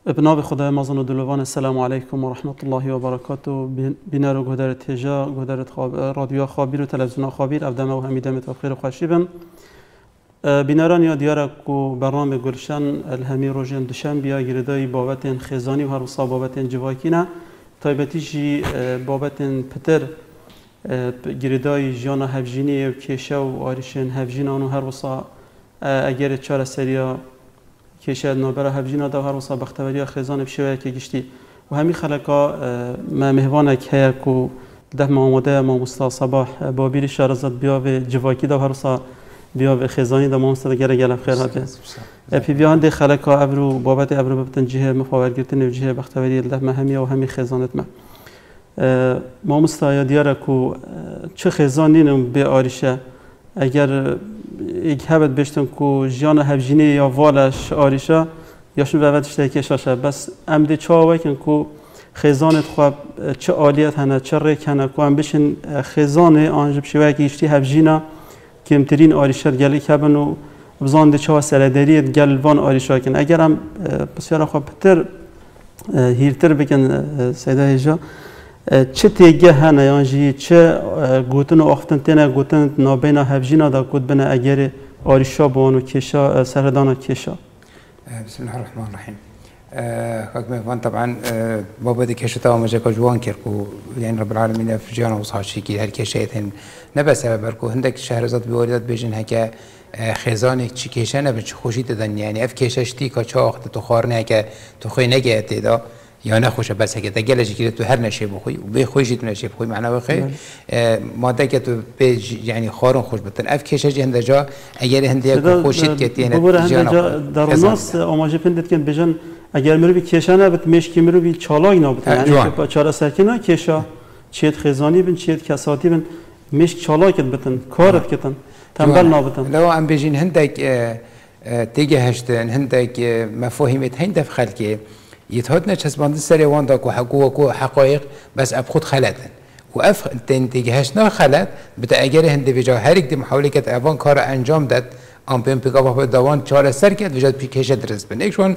بنام خدای مازن و دلوان. السلام علیکم و رحمت الله و برکاته. بینر و گودرت هجا گودرت رادیو خابیر و تلویزیون خابیر افدم و حمیدم تخیر و خوشیبن. بینران یا دیار کو برنامه گلشن الهمی روزن دوشنبه گردای بابت خزانی و هر وصا بابت جواکینا تایبتیجی بابت پتر گردای جانا هفجینی و کیشه و آریشن هفجینان و هر وصا اگر چهار سریا کیشه نوبر هفجینا دا هر وصا بختوری خزان بشویه که گشتی و همی خلقا ما مهوانک هیا کو ده معموده ما مستا صباح بابیری شارزات بیا و جواکی دا هر وصا بیا و خزانی دا ما مستا گره گله خیر هاته. پی بیان ده خلقا ابرو بابت ابرو ببتن جهه مفاورگرتن و جهه بختوری ده مهمی و همی خزانت ما. ما مستا یا دیاره کو چه خزانی نم به آریشه اگر یک هبت بشتن کو جان هفجینی یا والش آریشه یا شون وقتش تکیشاشه بس امده چاوه کن کو خزانت خواب چه عالیت هنه چه ریک هنه کو هم بشن خزانه آنجب شوه که اشتی هفجینا کمترین آریشه گلی کبن و بزانده چاوه سرداریت گلوان آریشه کن اگر هم بسیار خواب پتر هیرتر بکن سیده هجا چه تیگه هنه یعنی چه گوتن و آختن تینه گوتن نابینا هفجینا دا کد بنا اگر آریشا بانو کشا سردانا کشا. بسم الله الرحمن الرحیم. خاک طبعا بابا دی کشتا و مجاک جوان کرکو یعنی رب العالمین في جانا وصحاشی کی هر کشیتن نبا سبب برکو هندک شهرزاد بیواریدات بیجن هکه خزانک چی کشه نبا چی خوشی دادن یعنی اف کششتی که چه آخت تو خارنه که تو خوی نگه تیدا یا نخوشه بس هکه تگلش که تو هر نشه بخوی و به خویشی تو نشه بخوی معنا بخوی ماده که تو به یعنی خارن خوش بتن اف کشش هنده جا اگر هنده که خوشید که تینه جانا در ناس آماجه پندت کن بجن اگر مرو بی کشا نبت مشکی مرو بی چالاک نبت یعنی چهار سرکینا کشا چیت خزانی بن چیت کساتی بن مشک چالاکت بتن کارت کتن تنبل نبتن لو ام بجین هندک تیگه هشتن هندک مفاهیمت هند في خلقه يتهد نشس باند سري واندك وحقوق حقائق بس اب خود خلاتن واف تنتيجهاش نا خلات بتاجر هند بجا هريك دي محاوله كت اوان كار انجام داد ام بيم بيقا با دوان 4 سر كد وجد بيكيش درس بن ايشون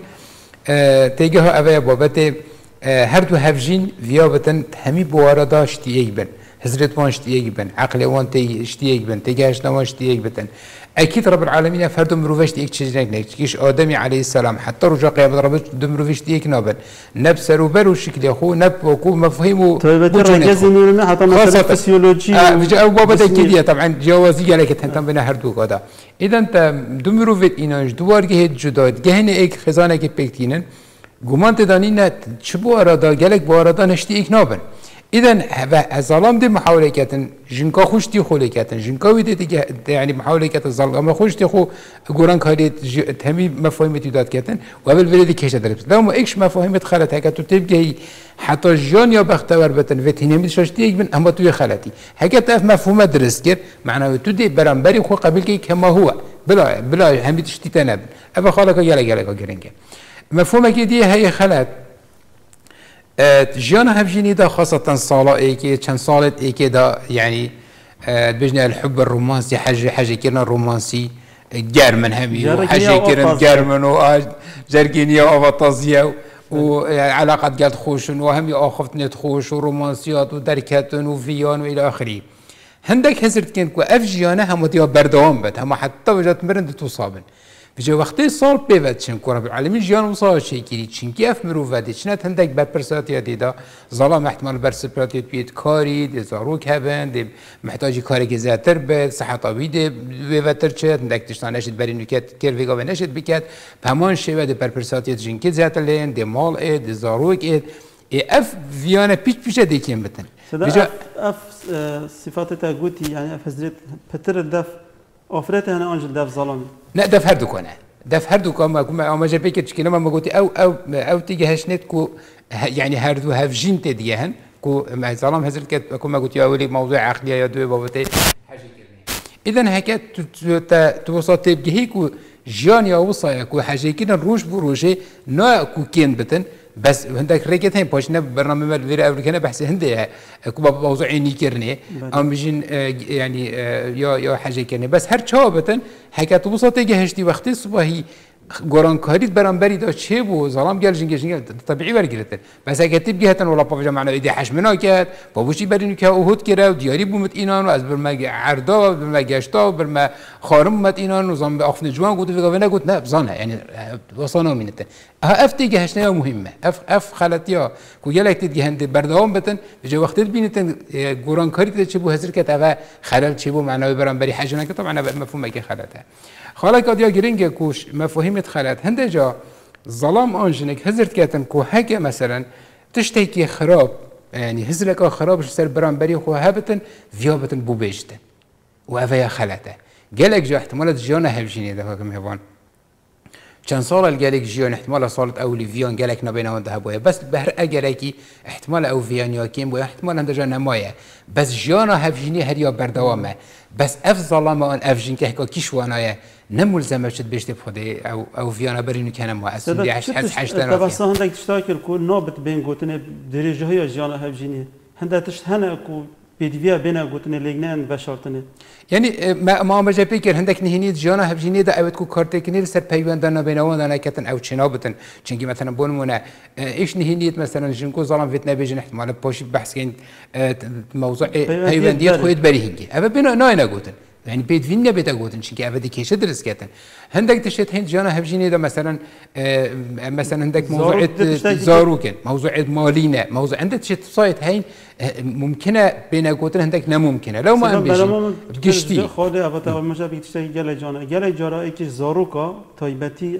تيجه اوي بابت هر دو هفجين ويا بتن همي بوارا داشت يجبن حضرت وان اشتياق بن عقل وان تي اشتياق بن تيجهاش نا اشتياق بتن اكيد رب العالمين فرد مروفش ديك تشجنك نكيش ادمي عليه السلام حتى رجع قيام رب دمروفش ديك نابن نفس روبر وشكل اخو نب وكو مفهوم طيب حتى مثلا فسيولوجي او بابا تكيديه طبعا جوازيه لك تنتم بين هردو قدا اذا انت دمروفت ایناش دوار گه جداد گهن اك خزانه که پکتینن گمان تدانین چبو ارادا گلک بو ارادا نشتی اك نابن إذن الظلام دي محاولة كاتن جنكا خوشتي خولي كاتن جنكا ويدي يعني محاولة كاتن الظلام خوشتي خو قران كاري تهمي مفاهيم تيدات كاتن وقبل ولدي كيش دربس لو ما إكش مفاهيم خلت هكا تبقى حتى جان يا بختور بتن فتيني مش شتيك من أما توي خلتي هكا تف مفهوم درس كير معناه تودي برامبري خو قبل كي كما هو بلا هم تشتي تنب أبا خالك يلا جرينك مفهومك دي هي خلت جيانا هفجيني دا خاصة صالة ايكي چند صالت ايكي دا يعني بجنا الحب الرومانسي حاجة كيرنا رومانسي جرمن همي وحاجة كيرنا جرمن وجرجينيا وفطازيا وعلاقات قالت خوشن وهمي اخفت نتخوش ورومانسيات ودركاتن وفيان والى اخره هندك هزرت كنت كو اف جيانا هم ديا بردوام بد هم حتى وجات مرند تصابن بجا وقتی سال پیوت چن کنه العالمین جان وصال شيء كذي چن كيف مروفدي چنت هندك بپرساتي ديدا ظلام احتمال برسپراتي بيت كاري دي زاروك هبن دي محتاجي كاري زياتر به صحه طبيعي دي وتر چه هندك تشتانشت بري نكت كير ويغا ونشت بكت بهمان شيء دي بپرساتي جن كي زياتر لين دي مال اي دي زاروك اي اف فيانا بيش دي كيم بتن بجا اف صفات تاغوتي يعني اف حضرت پتر دف آفرت هنه آنجل دف ظلامي لا دف هردو کنه دف هردو کنه ما جا بيكت شكل ما قلت او تيجي هشنت كو يعني هردو هفجين تديهن كو مع ظلام هزل كت كما قلت يا ولي موضوع عقليه يا دوي بابتي حاجه كده اذا هكا توصل تبقى هيك جان يا وصايا كو حاجه كده روش بروجي نوع كو كين بتن بس هندك ريكت هين باشنا برنامج مدير امريكا بحث هندي كوبا موضوع عيني كرني ام بيجين يعني يا حاجه كرني بس هر شابتن حكايه بسيطه جهشتي وقت صباحي گوران کاریت برانبری دا چه بو ظلام گل جنگ طبیعی ورگیرتن بس اگه تیب گهتن ولا پاوجا معنا ایده حشمنا کرد بابوشی برینو که اوهد کرد و دیاری بومت اینان و از برمگ عردا و برمگ گشتا و برمگ خارم مت اینان و زام به آخفن جوان گفت و نه گفت نه بزانه یعنی وصانه مینته افتی گهشنه مهمه اف خلطیا کو گلک تید گهنده بردوام بتن به وقتی بینتن گوران کاریت چه بو حذر کرد و خلل چه بو معنا برانبری حجنا که طبعا مفهوم که خلطه خاله کادیا گرینگه کوش مفاهیمت خلط هنده جا ظلام آنجنک هزرت کتن کو هکه مثلا تشتکی خراب يعني هزلك خرابش سر برانبري خو هابتن فيابتن بو بيجتن وافيا خلته قالك جو احتمالات جيانا هبجيني ده كم هبان كان صار قالك جيان احتمال صارت اولي فيان قالك نبينا وند هبويا بس بهر اجركي احتمال او فيان ياكيم بو احتمال عند جانا مايا بس جيانا هبجيني هريا بردوامه بس اف ظلامه ان افجين كهكا كيشوانايا نملزمه شد بيشتي بخدي او فيانا برينو كان ما اسندي حش بس هندك تشتاكل كو نوبت بين قوتني درجه هي جيانا هبجيني هندا تشتهنا كو بيدفيا بينا قوتني لجنان بشرطني يعني ما مجا بيكر هندك نهيني جانا هبجيني دا اوت كو كارتكني سر بيوندنا بينوان انا كتن او تشنابتن چنگي مثلا بونمونه ايش نهينيت مثلا جنكو ظلام فيتنا بيجن احتمال بوش بحث كان موضوع بيونديت خويت بريهنجي ابا بينا ناينا قوتن يعني بيت فينا بيتا قوتن شنكي ابا دي كيش درس كتن هندك تشت هند جانا هبجيني دا مثلا مثلا هندك موضوع زاروكن موضوع مالينا موضوع عندك تشت سايت هين ممكنه بين قوتن هندك نممكنه لو ما بيجي گشتي خود ابا مجا بيتشتي گل جانا گل جارا اكي زاروكا تايبتي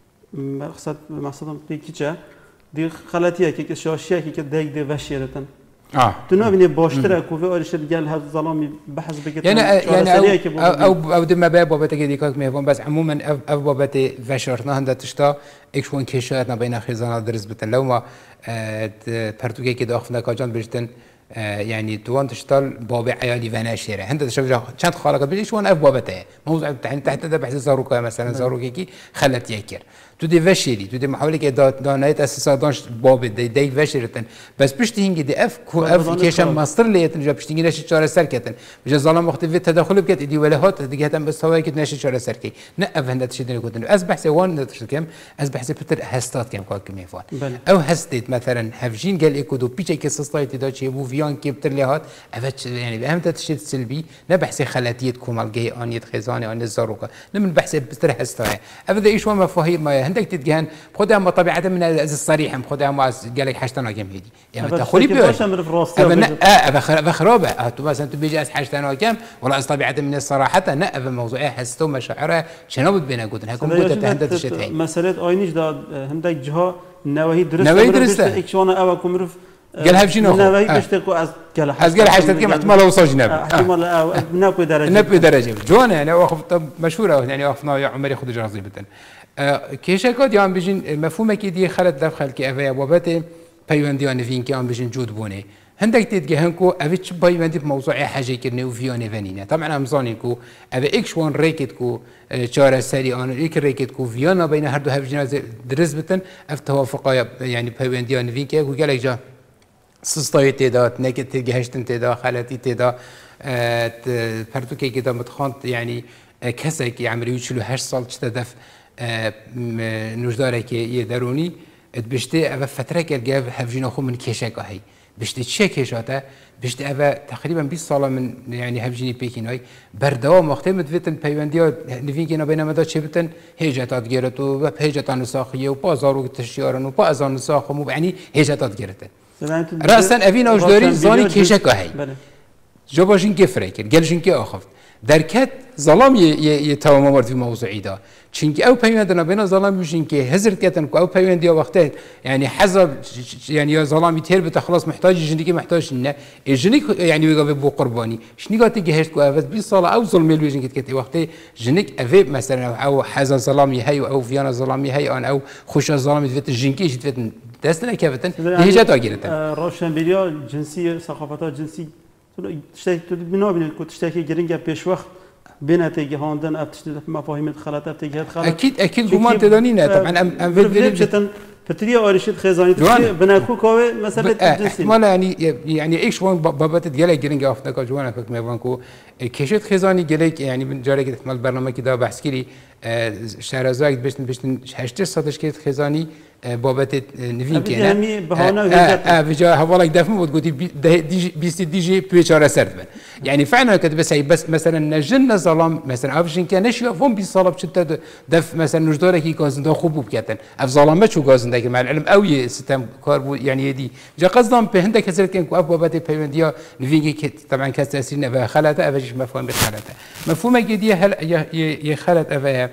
مقصدم بيكيچه دي خلاتيه كي شاشيه كي دايق دي وشيرتن تنابني باشترى كوفي أرشد قال هذا ظلامي بحث بكتير يعني أو دم باب بابا تجدي كاك ميفون بس عموما أو بابا تفشرنا هندا تشتا إكشون كيشاتنا بين خزانة درس بتن لو ما برتوكي كده أخفنا كاجان بيجتن يعني توان تشتغل بابي عيالي فناشيره هندا تشوف كانت خالقة بيجي شوان أف بابا تاعي موضوع تحت ده بحث زاروكا مثلا زاروكي خلت يكر تو دي فشيري تو دي محاولة كده دانايت أساسا دانش بابي دي فشيرتن بس بشتهينجي دي اف كيشان ماستر ليتن جا بشتهينجي نشي چاره سر كتن بجا ظلام وقت في تدخل بكت دي ولهات دي هتن بس هواي كت نشي چاره سر كي نقف هندا تشدني كتن از بحث وان كم از بحث بتر هستات كم كاك ميفان او هستيت مثلا هفجين قال ايكودو بيجي كسستايتي دا تشي بو فيان كي بتر لهات افت يعني بهم تشد سلبي نبحث خلاتيت كومال جاي انيت خزانه ان الزاروكا نمن بحث بتر هستاي ابدا ايش وما مفاهيم ما هندك تتجهن بخدها ما طبيعة من الصريح بخدها ما قال لك حشتنا كم هدي يعني تخولي بيوش أبا خرابة تو مثلا تبيجي أس حشتنا كم ولا أس طبيعة من الصراحة نا أبا موضوعه حسيتو مشاعره شنو بدنا قلت هكون قلت هندت الشتاء مسألة أينيش دا هندك جها نواهي درست إكشوانا أبا كمرف قال هبشي ناخذ نواهي بشتكو أز قال حشتك كم احتمال أوصل جناب احتمال نبي درجة نبي درجة جوانا يعني واقف مشهورة يعني وقفنا يا عمري خذ جرازي بتن كيشكات يا عم بيجين مفهومه كي دي خلت دفخل كي افيا بابته بيونديان فين كي عم بيجين جود بوني هندك تتجهنكو افيتش بيوندي بموضوع حاجه كرني وفيان فانينا طبعا امزانيكو افي اكش وان ريكتكو شارع سري ان ايك ريكتكو فيانا بين هردو هفجنا درس بتن اف توافق يعني بيونديان فين كي قال لك جا سستايت دا نكت تجهشتن تدا خلاتي تدا برتوكي كده متخانت يعني كسك يعمل يشلو 8 سال تدف نوجداره که یه درونی بشته اول فتره که جاب هفجینا خو من کشک هایی بشته چه کشاته بشته اول تقریبا 20 سال من يعني هفجینی پیکینای بردوام وقتی متویتن پیوندیا نوین که نبینم داد چه بتن هجتات گرت و هجتان ساخیه و بازارو تشیارن و بازار ساخ و يعني هجتات گرتن راسا اوین نوجداری زانی کشک هایی جوابشون كفره كر قالشون كي أخفت دركت ظلام يتوام مرد في موضوعي دا چونك أو بيوندنا بين ظلام يجين كي هزرت كتن أو بيونديا وقته يعني حزب يعني يا ظلام يتهر بتخلص محتاج جنيك محتاج إنه الجنيك يعني يقابل بو قرباني شنو قاتي جهشت كو أفت 20 صلاة أو ظلم يجين كت وقته جنيك أفيب مثلا أو حزب ظلامي هاي أو فيانا ظلامي هاي أو خوش ظلامي تفت الجنكيش تفت دستنا كيفتن هي جات أجرتن روشنبيليا جنسية ثقافتها جنسي تشتكي بنوع كنت تشتكي جرينجا بيش وقت بين تيجي هاندن أبتشتي مفاهيم الخلات أبتيجي أكيد قمان تدانينا طبعا أم فيديو فتري أوريشيد خزاني تشي بناكو كوي مثلا احتمال يعني ايش وان بابات جالك جرينج اف نكا جوانا فك ميوانكو كيشت خزاني جالك يعني من جارك احتمال برنامج كده بحث كري شهرزاد بشتن 8 ساعتش كيت خزاني بابات نوين كينا همي بهانا فيجا حوالك دفم وتقولي دي جي بيشار سردبن يعني فعلا كده بس مثلا نجن ظلام مثلا افشن كان نشيو فون بيصالب شتا دف مثلا نجدارك كي كازندا خوب بكتن اف ظلامه شو كازندا مع العلم قوي ستم كاربو يعني دي جا قصدم به هندك هزرت كان كو بابات بيونديا نوين طبعا كاس تاثيرنا بها خلته افش مفهوم بخلته مفهوم جديه هل يخلت افا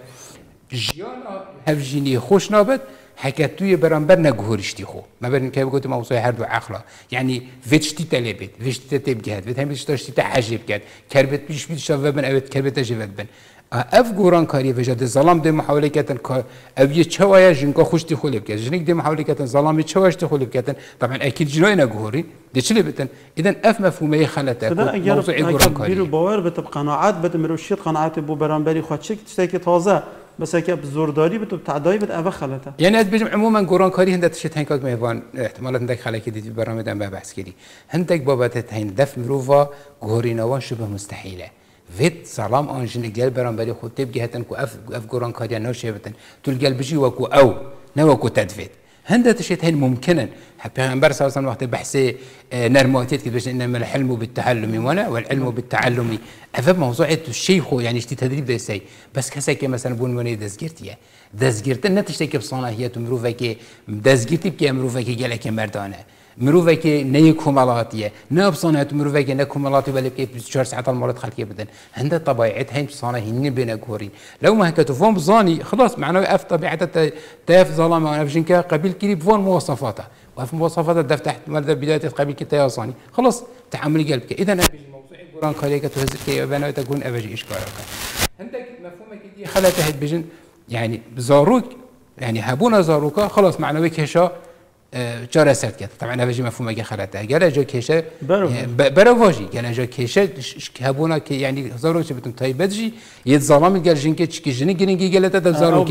جيانا هفجيني خوش نابد حكتوی برانبر نگهورشتی خو ما بریم که بگویم موضوع هر دو عقلا یعنی ویشتی طلبت ویشتی تبجهد ویت همیشه داشتی تحجب کرد کربت پیش بیش شو بن اوت کربت جوت بن اف گوران کاری وجد ظلام ده محاوله کردن که اویه چویا جنگا خوشتی خولب کرد جنگ ده محاوله کردن ظلامی چواشتی خولب کردن طبعا اكيد جنوی نگهوری ده چلی بتن اذا اف مفهومه خلته موضوع گوران کاری بیرو باور بتب قناعت بتمروشیت قناعت بو برانبری خودشک تشتکی تازه بس هيك بزورداري بتعداي بتأبى خلته يعني هاد بيجم عموما قران كاري هندك تشت هنكاك مهوان احتمالات هندك خلك دي برامج دم بحث كري هندك بابات هين دف مروفا غورينوان شبه مستحيله فيت سلام انجن قال برامبري خود تبقى هتن كو اف قران كاري نوشيبتن تقول قال بيجي وكو او نوكو تدفيت هندا تشت هين ممكنا پیغمبر صلی الله علیه و وقت بحث نرماتيت كده انما الحلم بالتعلم ولا والعلم بالتعلم افهم موضوع الشيخ يعني اشتي تدريب ده سي بس كسا مثلا بون وني دزگرتيه دزگرت نتشتكي بصلاحيات مروفك دزگرتي بك مروفك جلك مردانه مروفك نيكملاتيه نبصانات مروفك نكملاتي ولا كيف 4 ساعات المرض خلقيه بدن هند طبيعت هين صانهين بين غورين لو ما هكا تفهم بظاني خلاص معناه اف طبيعه تاف ظلام افجنكا قبيل كريب فون مواصفاته وفي مواصفات الدف تحت مرد بداية قبيل كتايا صاني خلاص تعامل قلبك إذا أبي الموضوع قران كاريكا تهزر كي بنا تكون أبجي إشكالك عندك مفهومك دي خلته هتبجن يعني زاروك يعني هبونا زاروكا خلاص معنوي كيشا جارة سرد كده طبعا أبجي مفهومك خلته قال جا كيشا برواجي قال جا كيشا هبونا كي يعني زاروك بتم تايبتجي يتظلم قال جنك تشكي جنك جنك قال تدا زاروك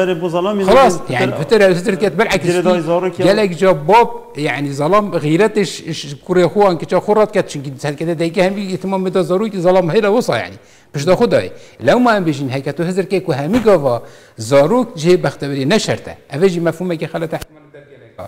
خلاص يعني فترة كده بالعكس قالك جا باب يعني ظلام غيرتش كوري اخوه انك خرط كاتش كده دايكه هم يتمام مدى زاروك ظلام هيلا وصا يعني باش تاخذ هاي لو ما بيجين هيك تهزر كيك وهمي قفا زاروك جي بختبري نشرته افجي مفهومك خلته احتمال درجه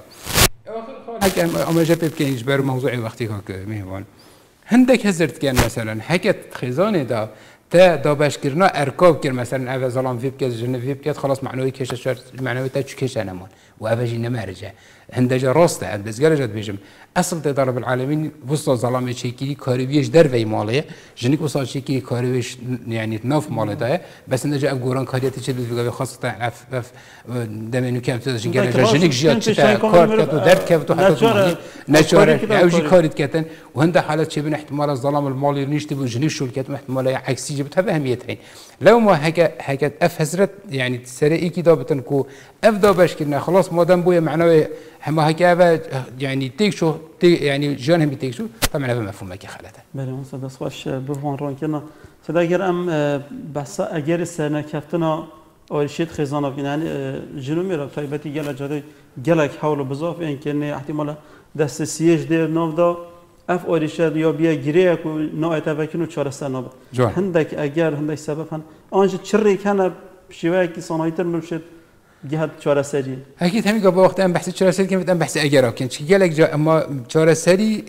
هيك اما جاب كان يجبر موضوع وقتي هيك مهوان هندك هزرت كان مثلا حكت خزانه دا تا باش كرنا اركاب كر مثلا اول ظلام فيب كز جن فيب كز خلاص معنوي كيش شر معنوي تا كيش انا مون وابجي نمارجه هندجا راسته بس جرجت بيجم اصل تضرب العالمين وسط ظلام شيكي كاربيش درفي ماليه جنك وصل شيكي كاربيش يعني ناف ماله ده بس هندجا افغوران كارياتي تشد خاصه اف دمنو كم تجي جنك جيات كار كتو درب كفتو حتى نشاره اوجي كاريت كتن وهند حالات شبن احتمال الظلام المالي نيشتبو جنك شو كتم احتمال عكسي جبت اهميتين لو ما هكا اف هزرت يعني سري كده بتنكو افدا باش كنا خلاص مادام بويا معنوي هما هكا يعني تيكشو يعني جان هم تيكشو طبعا هذا مفهوم كي خلته بله مصدق واش بفون رانكنا صدق ام بس اگر سنه كفتنا اورشيت خزانه يعني جنومي را طيبتي جل جدي جلك حول بزاف ان كان احتمال دست سيج دير نوفدا اف اورشيت یا بیا گیره کو نوع تفکر چهار سنه هندك اگر هندك سبب هن انج چری کنه شیوه کی صنایتر مرشد جهت چهار سری اكيد همي قبل وقت ام بحث چهار سری كم ام بحث اگر كان جالك جا اما چهار سری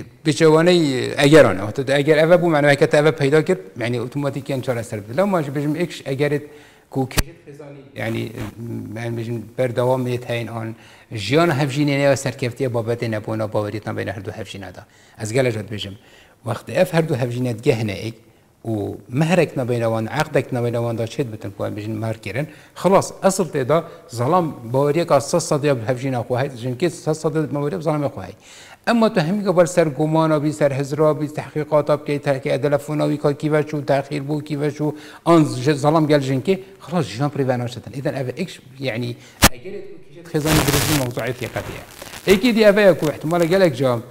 بجواني اگرانه وقت اگر اوه بو معنی که اوه پیدا کرد يعني اوتوماتيكيا چهار سری لو ما بجم اكش اگرت کو کشت خزانی يعني من بجم بردوام میتین آن جیان هفجینه و سرکفتی بابت نبونا باوریتنا بین هر دو هفجینه دا از گله جد بجم وقت اف هر دو هفجینه گهنه ای و مهرك نبينوان عقدك نبينوان دا شد بتن كوان بيجن مهر كيرن خلاص اصل تدا ظلام باوريك اساس صديق بهفجين اخو هاي جنكي اساس صديق باوريك ظلام اخو هاي اما تهمي قبل سر گمان بي سر حزرا بي تحقيقات بكي تركي ادلفوناوي كيف شو تاخير بو كيف شو ان ظلام قال جنكي خلاص جان بريفانوشتن اذا افا اكش يعني اجلت كيجت خزانه درسي موضوعيه قضيه اكيد يا افا احتمال قالك جا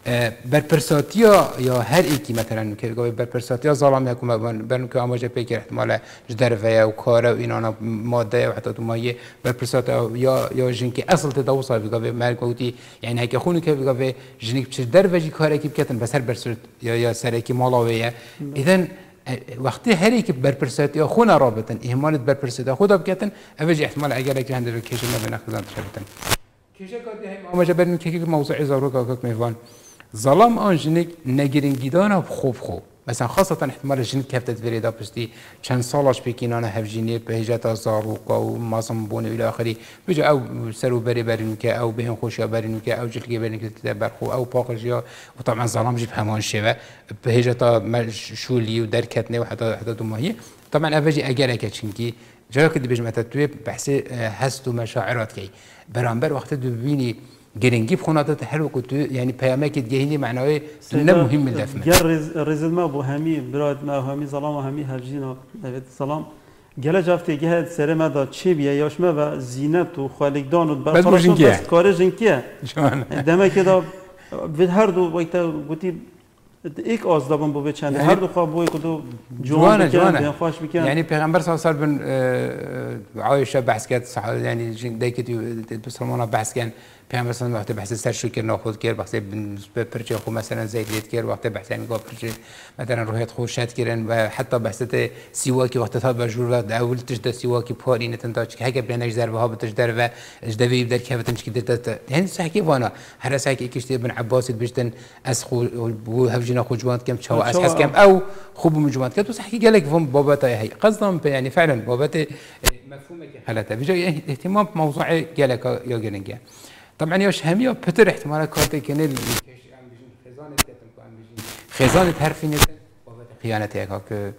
برپرساتیا یا هر ایکی مثلا که گوی برپرساتیا ظالم حکومت برن که آماجه پیکر احتمال جدرفه و کاره و اینا ماده و حتی تو مایه برپرساتیا یا جنکی اصل تداو صاحب گوی مرگوتی یعنی هک خونی که گوی جنک چه درفه جی کاره کی بکتن بسر برسرت یا سر کی مالاویه اذن وقتی هر یک برپرساتیا خون رابطن اهمال برپرساتیا خدا بکتن اوج احتمال اگر که هندل کیشن نبینه خدان تشبتن کیشه کادی هم آماجه برن که موضوع زارو که میوان ظلام آنجنیک نگرینگیدان خوب مثلا خاصة احتمال جنك كفتت فريدا بستي چند سالش بكينانا هفجينيت بهجتا زاروقا ومازم بوني الى اخره بيجا او سرو بري برينوكا او بهم خوشيا برينوكا او جلكي برينوكا تبرخو او باقرجيا وطبعا ظلام جيب همان شبه بهجتا شولي ودركتني وحتى دماهي طبعا افجي اجارك چنكي جاك اللي بيجمعت توي بحث هست ومشاعرات كي برانبر وقت ببيني گرنگی بخونات هر وقت يعني پیامک جهینی معنای نه مهم الدفن رزل ما بو همي براد ما همي ظلام همي هرجينا evet ظلام گله جافته گه سر ما دا چی بیا یاش ما و زینت و خالقدان و برخلاص بس کار جنکیه دمه که دا به هر دو وقت گوتی ایک آزدابم بو بچند هر دو خواب بوی کدو جوانه خوش بکن يعني پیغمبر صلی الله علیه و بن عایشه بحث کرد يعني دیگه بسرمانا بحث کن پیامبر صلی الله علیه و وقت بحث سر شکر ناخود کرد وقتی پرچه خو مثلا زید لید کرد وقتی بحث یعنی گفت پرچه مثلا روحیت خو شد کردن و حتی بحث سیواکی وقتی تا بجور وقت اول تجد سیواکی پاری نتن که هک بلنش ضربه ها بتج ضربه اجدوی بدر که بتنش کدت یعنی صحیح وانا هر ساعت کشتی ابن عباس بجتن از خو بو هفجنا خو جوانت کم شو از حس کم او خوب من جوانت كده صحيح قالك فهم بابته هي قصدهم يعني فعلا بابته مفهومك خلته بيجي اهتمام بموضوع قالك يا جنجا طبعا ياش همية بتر احتمال كارتي كنل خزانة حرفينة بابته خيانة هيك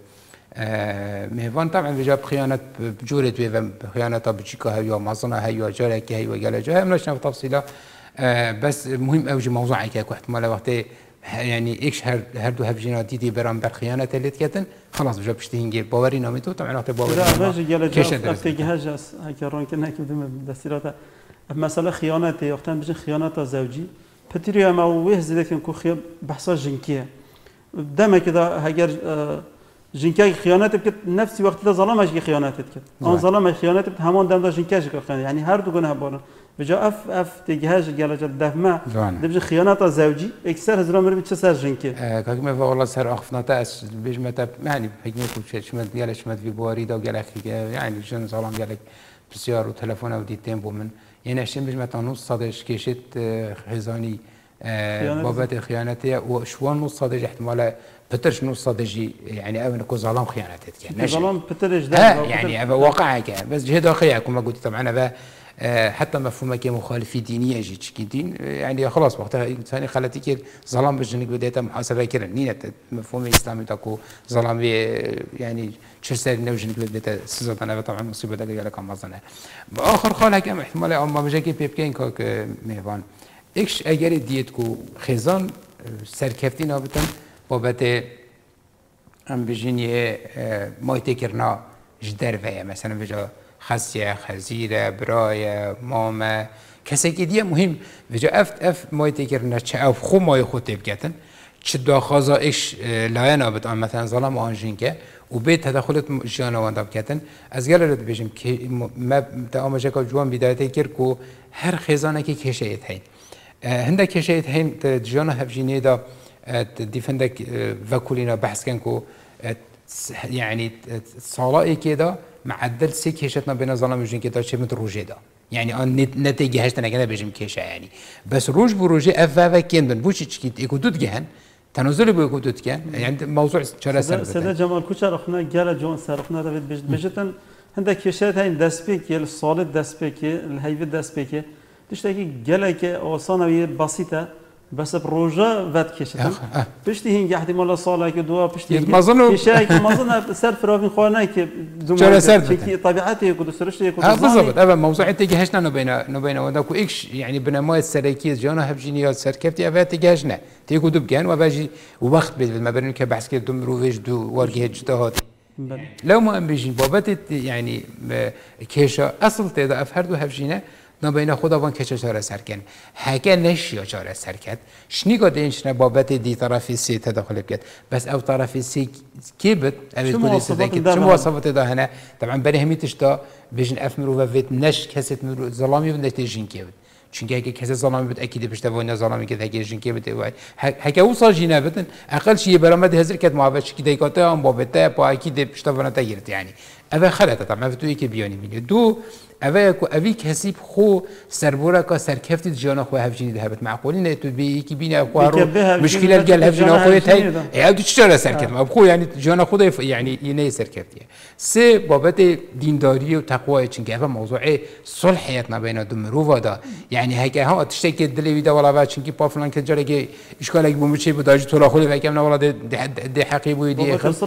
مهوان طبعا بيجي بخيانة بجورة بخيانة بتشيكا هي ومازنا هي وجارك هي وجالجها مش نعرف تفصيلها بس مهم اوجي موضوعك هيك احتمال وقت يعني ايش هر دو هفجينا ديدي برام بالخيانة اللي تكتن خلاص بجا بشتهينجي باوري ناميتو طبعا وقت باوري كيش جهاز هيك رانكن هيك بدون دستيراتا مثلا خيانة وقتا بجن خيانة زوجي بتريا ما ويه زيدك كو خيان بحثا جنكيه دائما كده هاجر جنكي خيانات بكت نفسي وقت ده ظلمش خيانات بكت اون ظلم خيانات بكت همان دم ده جنكاش خيانة يعني هر دو جنها بارن بجا اف تجهاز جالج الدفمة دبج خيانات زوجي اكثر هزرا مربي تشسر جنكي كاكما والله سر اخفناتا اس بيجمتا يعني حكيت شمت قال شمت في بواريدا وقال يعني جن ظلم قال بسيار وتلفون او ديتين بومن يعني عشان بيجمتا نص صدش كيشت خزاني بابات خيانتي وشوان نص صدج احتمال بترش نص صدجي يعني او انكو ظلام خيانتك يعني ظلام بترش ده يعني واقعك بس جهه داخليه كما قلت طبعا انا حتى مفهومك مخالفي دينيه جي دين يعني خلاص وقتها انساني خلتك ظلام بجنك بديت محاسبه كده نينه مفهوم الاسلامي تاكو ظلام يعني تشسر نوجنك بديت سزت انا طبعا مصيبه ده قال لك مازنه باخر خالك احتمال اما بجاكي بيبكين كوك مهوان ايش اگر ديتكو خزان سركفتين ابتن بابت ام بجيني مايتي كرنا جدر ويا مثلا بجا خسية خزيرة براية ماما کسی که دیگه مهم وجا اف مايتي كرنا چه او خو ماي خود تبكتن چه داخازا ايش لاينا بتان مثلا ظلم آنجين که و بيت تدخلت جانا واندا بكتن از قال رد بيجم ما تام جاكا جوان بدايته كركو هر خزانه كي كشيت هين هندا كشيت هين جانا هفجيني دا ديفندك فاكولينا بحث كنكو يعني صالائي كده معدل سي كيشتنا بين ظلام وجين كده شيء مثل روجي ده يعني ان نتيجه هشتنا كده بيجم كيشه يعني بس روج بروجي افا كين بن بوشي تشكيت ايكودوت جهن تنازل بيكودوت كان يعني موضوع شرا سنه جمال كوچر اخنا جال جون سرخنا ده بجتن هندا كيشات هين دسبيك يل صالد دسبيك الهيفي دسبيك تشتكي جالك اوصانه بسيطه بس بروجا وقت کشیدن پشتی هنگی احتمال ساله که دو پشتی کشایی که مازن سر فراغین خوانه که چرا سر که طبیعتی که دوسترشتی که بالضبط اول موضوع تجهشنا نبينا وداكو ايش يعني بنمايه السلكيه جانا هبجينيات سركبتي افات تجهشنا تيكو دبجان وباجي وقت ما بين كبحث كده دمرو ويش دو ورقه اجتهاد لو ما بيجي بابت يعني كيشا اصل تدا افهردو هبجينه نبینه خداوند که چاره سر کن هکه نشیا چاره سر کرد شنی قد اینش نبابت دی طرفی سی تدخل کرد بس او طرفی سی کی بد اوی چه مواصفات ده هنه طبعا برای همیتش دا بیشن افمرو و ویت نش کست مرو ظلامی بند نتیجین کی بد چون اگه کسی ظلامی بد اکید پشت وای ظلامی که هکه جین کی بد وای هکه او ساجینه بدن اقل شیء برامد هزار کد معاوض کی دیگاته هم بابته با اکید پشت وای نتیجت يعني اوه خلطه طبعا تو یکی بیانی میگه دو اوه کو اوی کسی خو سربورا کا سرکفتی جانا خو هفجینی ده بت معقولی نه تو بی کی بینه خو مشکل الگل هفجینا خو تای ای تو چرا سرکفت اب خو یعنی جانا خود یعنی اینه سرکفتیه سه بابت دینداری و تقوا چون که موضوع صلحیت بین دو مرو دا یعنی هکه ها تشتکی دلی ویدا ولا با چون که با فلان که جاره که اشکال بوم چه بود داج تو را خود فکم نه ولا ده حقی بود خلاص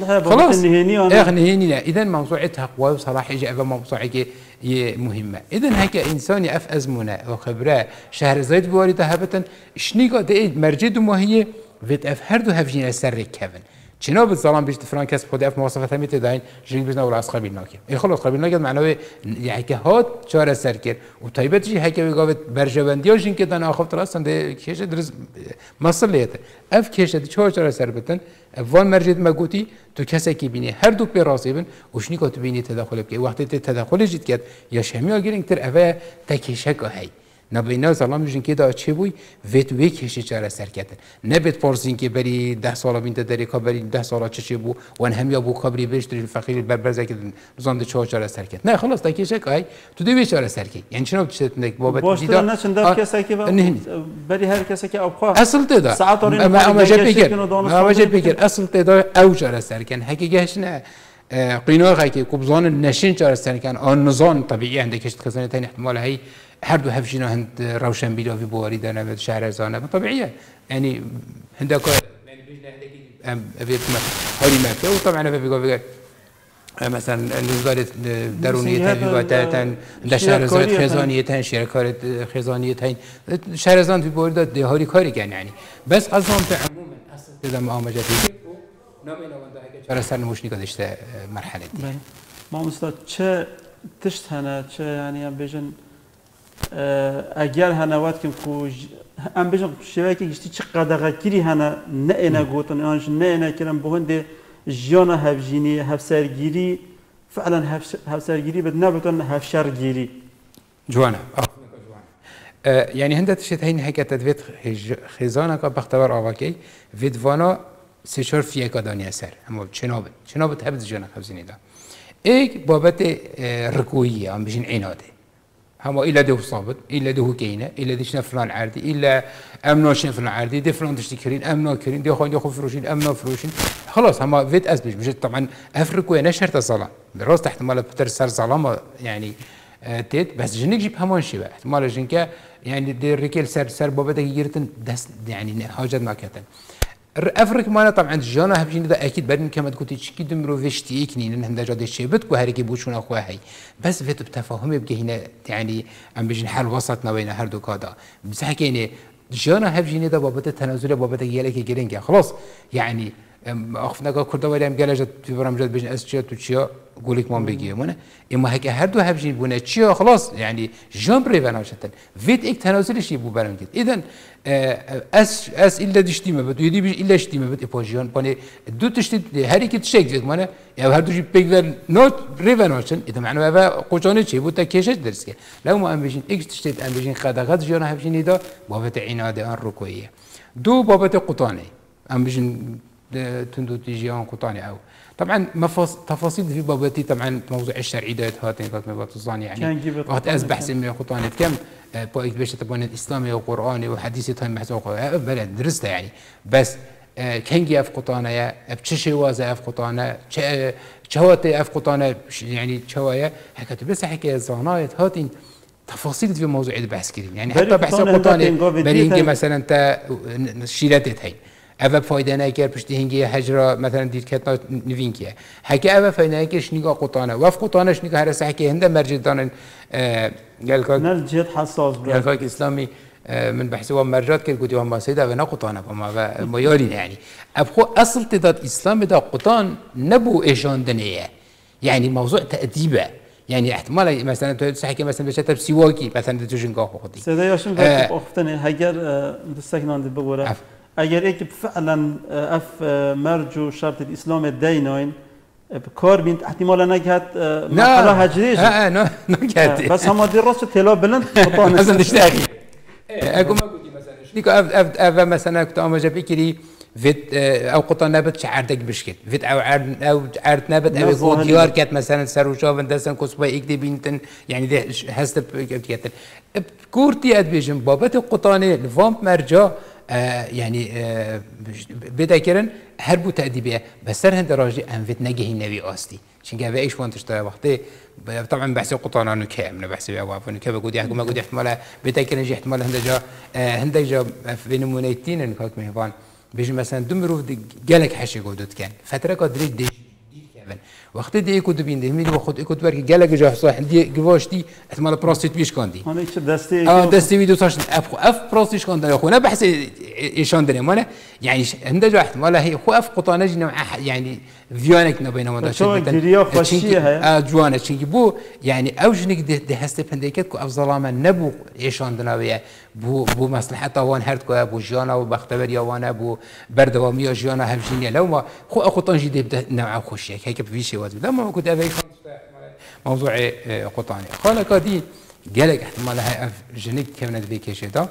نهینی اذا موضوع تقوا و صلاح اجى موضوع که مهمة. إذن هيك إنساني أف أزمنة وخبرة شهر زايد بواري تهبتن شنيقة ده مرجد ما هي فيت أف هردو هفجين السر كفن. شنو بالظلام بيجت فرانكس بخد أف مواصفات هميت داين جرين بيجنا ولا أسقى بالناكي. خلاص قبل ناكي معناه يعني كهات شهر السر كر وطيبت جي هيك بيجابت برجبنديا جين كده أنا أخاف ترى ده كيش درس مصر ليته. أف كيش ده شهر السر بتن أفوان مرجد مجوتي تو کسی که بینی هر دو پیراسی بین وشنی که تو بینی تداخل بکی وقتی تداخل جدید کرد یا شمی آگرین تر اوه تکیشه که هی نبینا زلام میشن که دا چه بوی ویت وی کشی چاره سر کردن نبید پرسین که بری 10 سال بین داری که بری 10 سال چه بو و هم یا بو کبری بهش الفقیر بربرزه که زند چاره سر کرد نه خلاص تکیشه که هی تو دوی چاره سر کی یعنی چنو چت نک بابت دیدا نه چند کسی که بری هر کسی که ابخوا اصل تدا اما جا بگیر اصل تدا او چاره سر کن حقیقتش نه قیناقی که کبزان نشین چاره سر کن آن نظام طبیعی عنده کشت خزانه تین احتمال هی هر دو هفشینا هند روشن بیلا في بواری دارن شهر زانه طبيعيه يعني هندك يعني بيجنا هندك هولي مكه وطبعا في مثلا نزار درونيه في وقتها ده شهر زاد خزانيه شركات خزانيه شهر زان في بواری ده هولي كاري كان يعني بس قصدهم عموما اصل كذا معامجه في نامنا ونده هيك شهر سر نموشني قدشت مرحله دي ما مستعد چه تشت هنا چه يعني بيجن اگر هنوات کن کوج ام بجم شوی که گشتی چه قدغتگیری هنه نه اینا گوتن آنش نه اینا کردن بهنده جیانا هفجینی هفسرگیری فعلا هفسرگیری بد نبتون هفشرگیری جوانا يعني هنده تشت هين هيك تدفيت خزانه که بختبر آواکی ویدوانا سشار فیه کدانی اثر اما چنابت هبز جانا خبزینی دا ایک بابت رکویی هم بجین عناده هما إلا ده صابت إلا ده كينة إلا ده شنا فلان عردي إلا أمنا شنا فلان عردي ده فلان تشتكرين أمنا كرين ده خان ياخذ فروشين أمنا فروشين خلاص هما فيت أسبج مش طبعا أفريقيا نشرت الظلام بالراس احتمال بتر صار ظلام يعني تيت بس جنك جيب همان شيء احتمال جنك يعني ده ركيل سر بابتك يجرتن دست يعني حاجة ما كتن افرق معنا طبعا جانا هبجين ده اكيد بعدين كما تقولي تشكي دمرو فيشتي اكنين ان هندا جاد الشيبت كو هركي بوشون اخوها هي بس فيت بتفاهم يبقى هنا يعني عم بيجي حل وسط ما بين هر دو كادا بس حكينا جانا هبجين ده بابت التنازل بابت يالك جيرينجا خلاص يعني اخفنا كردا ولا ام جالجت في برامج بيجن اسجات وتشيا قولك ما بيجي منا اما هيك هر دو هبجين بونه تشيا خلاص يعني جام بريفانا شتن فيت اك تنازل شي بو برامج اذا اس الا دشتي ما بده يدي الا شتي ما بده بوجيان بني دو تشتي هر اك تشيك زيت منا يا هر دو جي بيجلر نوت ريفانوشن اذا معناه با قوجاني شي بو تكيشت درسك لو ما ام بيجن اك تشتي ام بيجن خدغات جانا هبجين دا بابت عناد ان ركويه دو بابت قطاني ام بيجن تندو تيجيان قطاني او طبعا تفاصيل في بابتي طبعا موضوع الشرعي ده هاتين كانت مبطزان يعني وقت ازبح سمي قطاني كم بايك باش تبون الاسلامي وقراني وحديثي تايم محسوق بلد درسته يعني بس كنجي اف قطانه بتشي وازا اف قطانه شواتي اف قطانه يعني شوايه حكيت بس حكي زانايت هاتين تفاصيل في موضوع البحث كريم يعني حتى بحث قطاني برينجي مثلا انت شيلاتت هي أبا فايدة ناكر بشتي هنجي هجرة مثلا دير كتنا نفين كيا حكي أبا فايدة ناكر شنيقا قطانة وف قطانة شنيقا هرسا حكي هنده مرجد دانن قال كاك نرجد حساس قال كاك إسلامي من بحثوا مرجات كل قدي وما سيدا ونا قطانة وما يالين يعني أبخو أصل تداد إسلام دا قطان نبو إيشان دنيا يعني موضوع تأديبه يعني احتمال مثلا تو تحكي مثلا بشتى بسواكي مثلا تجنقاه خدي سيدا ياشم فكر أختني هجر مستكنان دبورة اگر ایک فعلا اف مرجو شرط الاسلام دیناین بکار بینت احتمالا نکهد مرحله هجریش نه نکهد بس هم دی راست تلا بلند قطان مثلا دشتاقي اقول ما قلت مثلا شنيكو اف مثلا كنت اما جاب كري فيت او قطان نبت شعردك بشكل فيت او عرض نبت او يكون ديار كات مثلا سروشا بندسن كسبا اكدي بينتن يعني ده هست بكتن بكورتي اد بيجن بابت القطاني الفامب مرجع يعني بدا كرن هربو تأديبية بس سر هند راجي أنفت نجيه النبي أصلي عشان كذا إيش وانت اشتري وقتي طبعا بحسب قطعنا نكام أنا بحسب أبواب نكام بقول يحكم ما قد احتمال بدا كرن جي احتمال هند جا بين منيتين إن كاك مهبان بيجي مثلا دمرو جالك حشي قدوت كان فترة قدري دي وقتی دی اکود بینده میری و خود اکود برگ گله جا صح دی گواشتی احتمال پراستیت بیش کندی. آن ایش دستی. دستی ویدیو تاش اف پراستیش کنده یا خونه بحث ایشان داره مانه يعني هنده جا احتمال هي خو اف قطانه جنوع يعني فيونك نبين ما داشت. شو الجريا خشية هي. جوانا شنكي بو يعني اوجنك ده هسته بنديكت كو افضل من نبو ایشان دناویه بو مصلحت وان هرد كو بو جانا و بختبر یا وان بو بردوامی یا جانا همشینه لو ما خو قطان جدي بده نوع خوشيه هيك بفيشي واجب لما كنت ابي موضوع قطاني قال كادي قالك احتمال هاي جنك كمنت بيكيش ده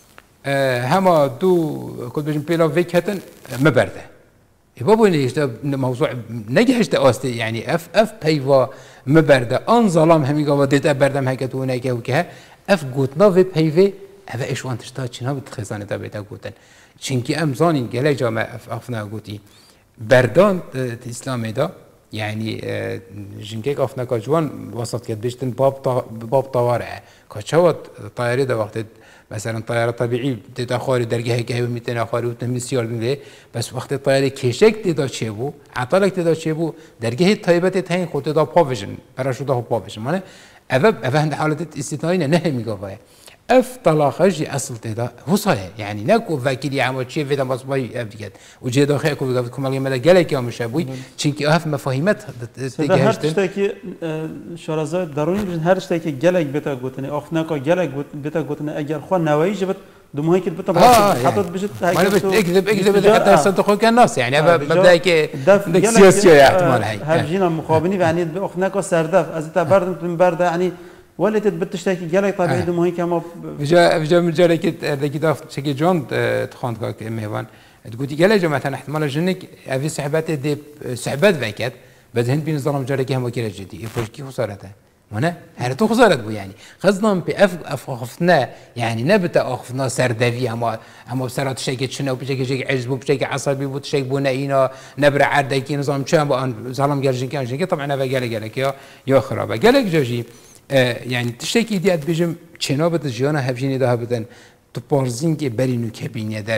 هما دو كنت بجن بيلا فيك هتن مبرده يبابو ليش ده موضوع نجحش ده أصلي يعني اف بيوا مبرده ان ظلام همي قوا ديت بردم هيك هناك وكه اف قوتنا في بيفي هذا ايش وانت اشتاق شنو بتخزانه تبعت قوتن شنكي امزانين قال جامع افنا قوتي بردان الاسلام ده يعني جنكيك افنا كجوان وسط كد بيشتن باب طوارئ كشوت طياره ده وقت مثلا طياره طبيعي تتاخر درجه هيك هي 200 اخر وتمسيار دي بس وقت الطياره كيشك تدا تشبو عطلك تدا تشبو درجه طيبه تين خود دا بروفيجن باراشوت دا بروفيجن معناه اف عند حالات استثنائيه نه ميغافاي اف طلاقه اصل تدا هو صحيح يعني نكو فاكيلي عمل شيء في دماغ باي ابديت وجي داخل كو بيقول لكم ما قالك يا مشابوي چونكي اف مفاهيمات تجهشتن هر شرازات ضروري هر شتاكي قالك بتا قوتني اخناكا قالك بتا قوتني اگر خو نوي جبت دمو هيك بتا حطت بجت هيك انا بكذب حتى يصدقوا الناس يعني مبداك بدك سياسيه احتمال هي هرجينا مخابني يعني اخناكا سردف از تبرد من برد يعني ولا تبتشتاكي جالك طبيعي دمو هيك ما فجا من جالك ذاك دافت شكي جون تخوند كاك ميوان تقولي جالك مثلا احتمال جنك في سحبات دي سحبات فاكات بس هند بين الظلام جالك هم وكيل جدي فوش كي خسارته هنا هرتو خسارت بو يعني خزنا اف خفنا يعني نبت اخفنا سردفي اما سرات شيء شنو بشيء شيء عجز بشيء عصبي بشيء بنائنا نبر عردك نظام كان ظلام جالجين كان طبعا انا قالك يا خرابه قالك جوجي يعني تشتكي دي بيجم چنابت جيانا هفجيني ده بدن تو بارزين كي برينو كابينيا در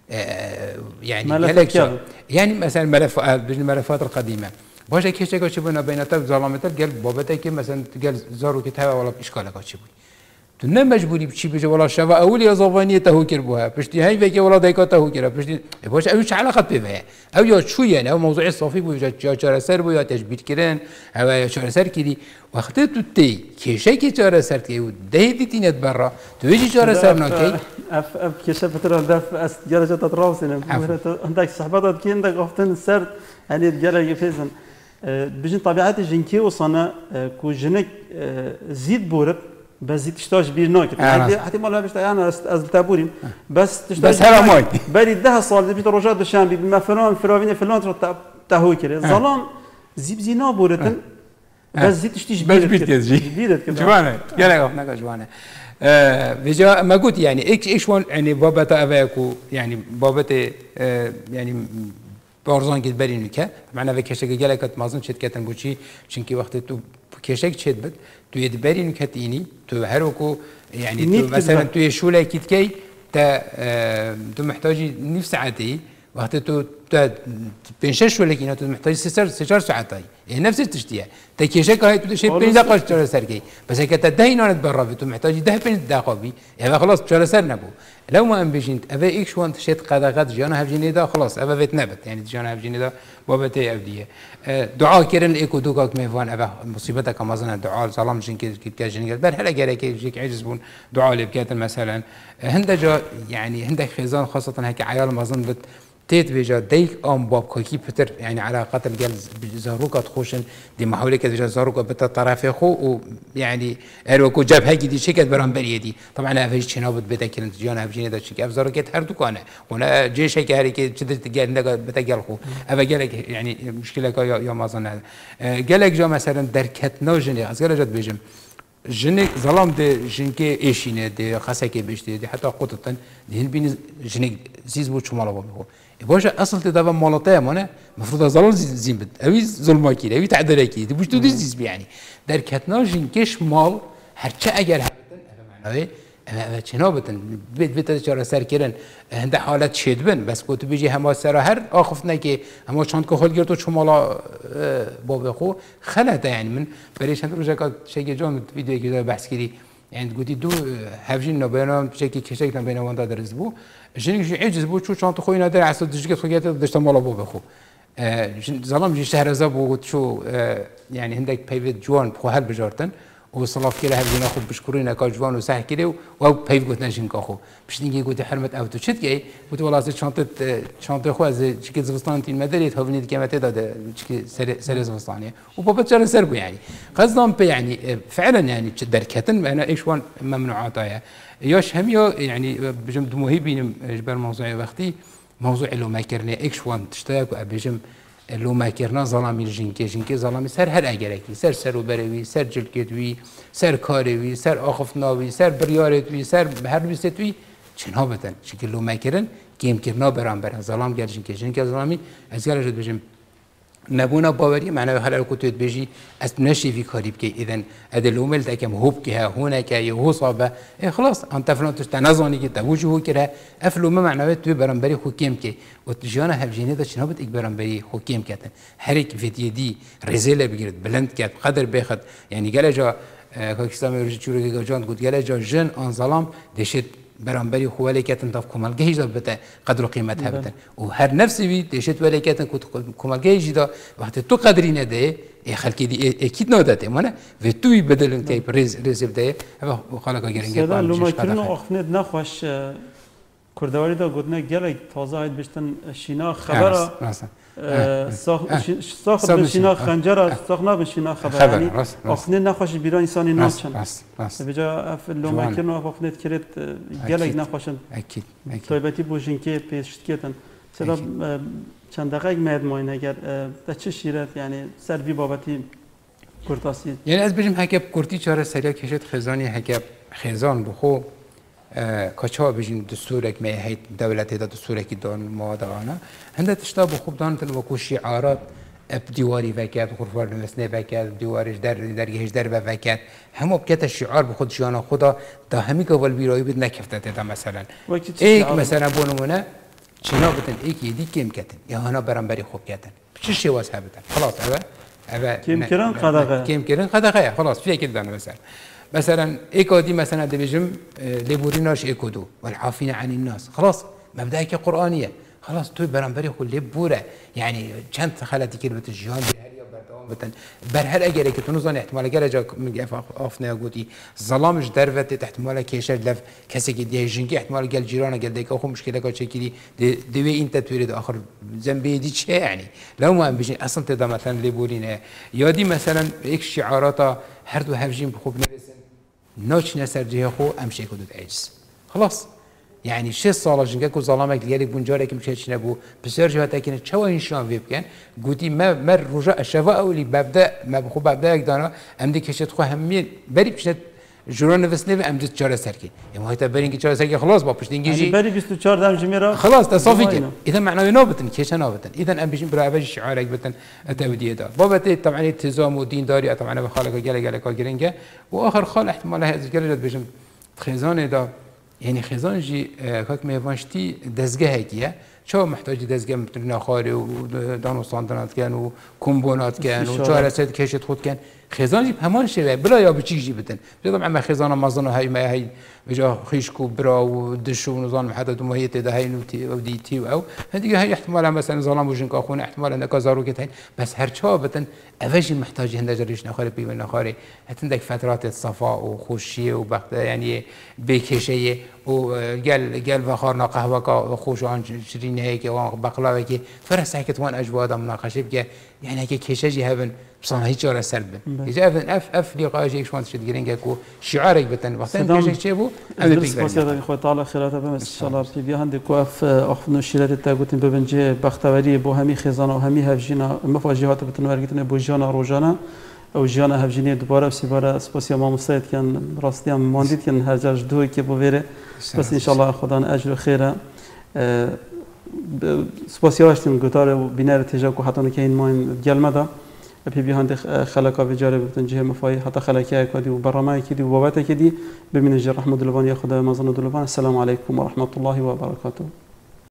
يعني يعني مثلا الملفات القديمه باشه كيشك وش بنا بيناتك ظلامتك قال بابتك مثلا قال زارو كتابه ولا اشكالك وش بي تو نه مجبوری بچی بشه ولا شوا اولی زبانی تهوکر بوها پشتی هی وکی ولا دایکا تهوکر پشتی باشه اوش علاقه به او یا شو يعني او موضوع صافي بو یا چاره سر بو یا تشبیه کردن او یا چاره سر کردی وقتی تو تی کیشه کی چاره سر کی و دهیدی تینت برا تو یی چاره سر نکی اف کیشه فتره دف است جلسه تطراوسن عندك صحبات كي عندك افتن السر يعني الجلسه فيزن بجن طبيعه جنكي وصنا كو جنك زيد بورب بس زيد تشتاش بير ناكت حتى ما لابس انا از تابورين بس تشتاش بس هلا ماي بري ده صال بيت روجات الشامبي بما فلان فلان فلان تهوي كده ظلام زيب زينا بورتن بس زيد تشتيش بس بيت كده جوانا يلا قفنا جوانا بيجا ما قلت يعني ايش وان يعني بابتا افاكو يعني بابتا يعني بارزان كده بري نكا معنا في كشك جالك مازن شد كاتن بوشي شنكي وقت تو كشك شد بد تو يدبري نكتيني تو هروكو يعني تو مثلا تو يشولا كيتكي تا تو محتاجي نفس ساعتي وقتی تو پنجش ولی که تو محتاج 3 ساعتی نفس تشتیه تکیشه که تو شی 5 دقیقه چهار سر کی بس که تا ده اینات برا تو محتاج 5 دقیقه بی اما خلاص چهار سر نبو لو ما ام بيجين ابا ايش وانت شيت قدقات جانا هفجيني دا خلاص ابا بيت نبت يعني جانا هفجيني دا بابتي ابديه دعاء كيرن ايكو دوكاك ميفان ابا مصيبتك مازن دعاء سلام جن كي جن بر هلا جاري كي يجيك عجز بون دعاء اللي بكات مثلا هندجا يعني هندك خزان خاصه هيك عيال مازن بت تيت بيجا ديك ام باب كوكي بتر يعني على قتل قال زاروكا تخوشن دي محاوله كده زاروكا بتا طرف خو ويعني اروكو جاب هيك دي شيكت برامبريه دي طبعا افيش شنوبت بتا كنت جانا افجيني دا شيك افزاروكت هر دكانه وانا جي شيك هاري كي تشد قال بتا قال خو افا قالك يعني مشكله يا ما ظن قالك جا مثلا دركتنا جني قال جات بيجم جنك ظلام دي جنكي ايشينه دي خاصه بيشتي دي حتى قطتن دي بين جنك زيز بو شمال بو باشا اصل تدابا مالطه مانه المفروض ظلام زين بد اوي ظلمه كده اوي تعدل كده دي بوش تو ديز يعني دركتنا جنكش مال هرچه اگر هبتن معناه اما چنابتن بيت چرا سر کردن هنده حالت شد بن بس کو تو بيجي هما سر هر آخفتنه که هما چند که خال گرد و شمالا باب خو خلته يعني من بريش هند روزا شيء جون فيديو كده بحث كده يعني قلتي دو هفجين نبينا شكل كشكل نبينا واندا درس بو جنك عجز بو شو شانت خوينا در عسل دجكت خويات دشت مالا باب خو ظلام جي شهر زب وشو يعني هندك بيفيت جوان بخو هل بجارتن وصلاف كده هبجين اخو بشكرين اكا جوان وسح كده و بيف قلت نجين كاخو باش نيجي قلت حرمت او تو شت جاي قلت والله زي شانت خو از شكل زبستان تين مدريت هوفني كلمات هذا شكل سر زبستانيه وبابا تشار سربو يعني قصدهم يعني فعلا يعني دركتن انا ايش وان ممنوعاتها ياش هم يعني بجم موهبين جبر موضوع وقتي موضوع لو ما كرنا ايش وان تشتاق وبجم لو ما كرنا ظلامي جنكي ظلامي سر هر اگرکی سر وبروي سر جلکتوی سر کاروی سر آخفتناوی سر بریارتوی سر هر بیستوی چنها بتن شکل لو ما کرن کیم کرنا برام ظلام گل جنكي ظلامي از گل جد بجم نبونا باوري معناه هلا كنت بيجي نشي في قريب كي اذا هذا الامل تاع كم هوب كها هنا كي هو صابه خلاص انت فلان تنظني كي توجهه كده افلو ما معناه تو برامبري خو كيم كي وتجانا هفجيني ده شنو بتك برامبري خو كيم كاتن حرك فيديو دي ريزيلا بجرد بلند كات قدر بياخد يعني قال جا كاكستان يرجع شو جان قلت قال جا جن ان ظلام دشت برامبري خو ولكن تف كمال جهيز بتا قدر قيمتها بتا وهر نفسي بي دشت ولكن كنت كمال جهيز ده وقت تو قدرين ده خلكي دي اكيد نودته مانا وتوي بدل انت ريزل ده وخلق غيرنگه لو ما كنا اخفنت نخوش كردواري ده قلنا جلك تازه هيد بشتن شينا خبره ساخت بشینا خنجر ساخنا بشینا خبر یعنی آخنه نخواش بیرون انسانی ناچن بجا افلو مکن و آخنت کرد گلگ نخواشن اکید طایبتی بوشین که پیشت کردن صدا چند دقیقه مید ماین اگر در چه شیرت یعنی سر بی بابتی کرداسی یعنی از بجم هکب کردی چاره سریا کشت خزانی هکب خزان بخو کچا بجین دستورک می هیت دولتی دا دستورکی دان ما دانا هنده تشتا بخوب دان تل وکو شعارات بدیواری وکات غرفار نمسنه وکات دیوارش درگهش در وکات همو بکت الشعار بخود جانا خدا دا همی که والبیرایی بد نکفته دا مثلا ایک مثلا بونمونه چنا بتن ایکی دی کم کتن یا هنا برانبری خوب کتن چه شواز ها بتن خلاص اوه کم کرن قدقه کم کرن قدقه خلاص فيك دانه مثلا ايكودي مثلا دبجم لبوريناش ايكودو والعافين عن الناس خلاص مبدأك قرآنية خلاص توي برانبري خو لبوره يعني چند خلاتي كده بتجيان بهريا بردوام بتن برهر اگر که تنوزان احتمال اگر جا مگف افنا گوتی ظلامش دروت احتمال کیشر لف کسی که دی جنگی احتمال گل جيران گل دیگه خو مشكله کا چکیدی دوی انت تريد اخر ذنبي دي چه يعني لو ما بيجي اصلا تدا مثلا لبورينه يادي مثلا یک شعارات هر دو هفجين بخوب نرسن نوش نسر جهه خو امشي كدود عجز خلاص يعني شي صاله جنكو ظلامك ديالك بونجارك مشيتش نبو بسر جهه كاين تشوا انشان فيبكن قلتي ما رجاء الشفاء اولي ببدا ما بخو ببدا دانا امدي كشت خو همي بري بشت جرون نفسني امدي تشار سركي يعني هاي تبرين كي تشار سركي خلاص با بشتنجي بري 24 دم جميره خلاص تصافي اذا معناه نوبتن كيش نوبتن اذا ام بيجي برا باش شعارك بتن التوديه ده بابتي طبعا التزام ودين داري طبعا بخالك جل كاجرينجا واخر خال احتمال هذا جلد بيجم خزانه ده يعني خزان جي كاك ميفانشتي دزجه هيكيه شو محتاج دزجه مثل خاري ودانو صندنات كان وكومبونات كان وشهر سد كشت خود كان خزان جي همان شيء بلا يا بتشي جي بتن طبعا ما خزان مازن هاي ما هي بجا خيشكو برا ودش ونظام محدد ومهيته ده هاي نوتي او دي تي او هذه هي احتمال مثلا ظلام وجنك اخونا احتمال انك زارو كتين بس هرشا بتن افجي محتاج هند جريش نخاري بي من نخاري هتندك فترات الصفاء وخوشيه وبخت يعني بكشيه وقال بخارنا قهوه خوش عن شرين هيك وبقلاوه كي فرس هيك وان اجواد مناقشه بك يعني هيك كشجي هبن بصراحه هيك جرى سلبا اذا اف لقاء جيك شوان تشد جرينجك وشعارك بتن وقتين كشك شيبو انا بسيطه خو تعالى خيرات بس ان شاء الله في عندك واف اخذنا الشيلات تاعتين ببنجي بختوري بو همي خزانه وهمي هفجينا مفاجئات بتنورجتنا بو جانا روجانا او جانا هفجيني دوباره سيباره سپاسیا ما مستعد كان راستي هم مانديت كان هرجاج دو كي بو ويره بس ان شاء الله خدانا اجر خيره سپاسیا واشتیم گوتار بینار تجاکو حتی نکین مایم گلمدا بی هند خلقا بجاره بتن جه مفای حتی خلقی کدی و برنامه کدی و بابت کدی ببین جر رحمت الله خدا مازن الله السلام علیکم و رحمت الله و برکاته